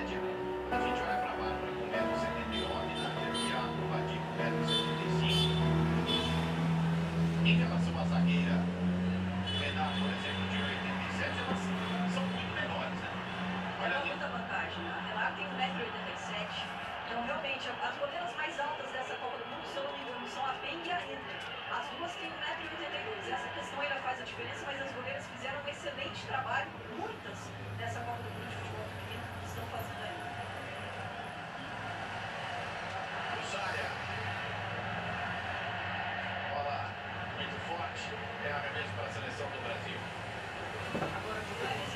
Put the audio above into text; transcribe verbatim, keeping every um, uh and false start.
média. A gente olha para a Bárbara com um metro e setenta e nove, na Thiago, o Vadir com um metro e setenta e cinco. Em relação à zagueira, Renato, por exemplo, de oitenta e sete, elas são muito menores, né? Olha, é muita vantagem. A Renato tem um metro e oitenta e sete. Então, realmente, as goleiras mais altas dessa Copa do Mundo, se eu não me engano, são a Pen e a Inter. As duas têm um metro e oitenta e dois. Essa questão ainda faz a diferença, mas as goleiras fizeram um excelente trabalho, muitas dessa Copa do Mundo de futebol feminino estão fazendo ainda. Rosária. Bola muito forte. É arremesso para a seleção do Brasil. Agora, o